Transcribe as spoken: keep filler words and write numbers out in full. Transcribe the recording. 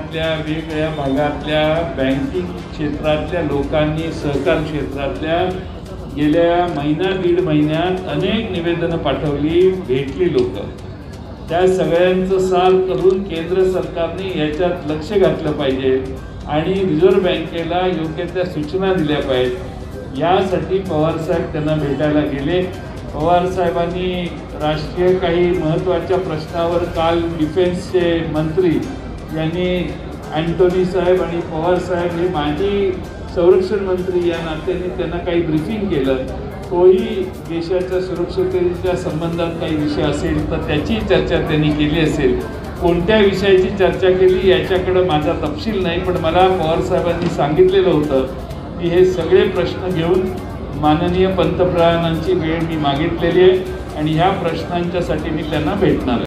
राज्यातल्या वेगवेगळ्या भागातल्या बँकिंग क्षेत्रातल्या लोकांनी, सहकार क्षेत्रातल्या गेल्या महिना दीड महिन्यात अनेक निवेदनं पाठवली, भेटली लोक। त्या सगळ्यांचं सार करून केंद्र सरकारने याच्यात लक्ष घातलं पाहिजे आणि रिझर्व्ह बँकेला योग्य त्या सूचना दिल्या पाहिजेत। यासाठी पवारसाहेब त्यांना भेटायला गेले। पवारसाहेबांनी राष्ट्रीय काही महत्त्वाच्या प्रश्नावर काल डिफेन्सचे मंत्री यांनी अँटोनी साहेब आणि पवारसाहेब हे माजी संरक्षण मंत्री या नात्याने त्यांना काही ब्रीफिंग केलं। तोही देशाच्या सुरक्षिततेच्या संबंधात काही विषय असेल तर त्याची चर्चा त्यांनी केली असेल। कोणत्या विषयाची चर्चा केली याच्याकडे माझा तपशील नाही, पण मला पवारसाहेबांनी सांगितलेलं होतं की हे सगळे प्रश्न घेऊन माननीय पंतप्रधानांची वेळ मी मागितलेली आहे आणि ह्या प्रश्नांच्यासाठी मी त्यांना भेटणार आहे।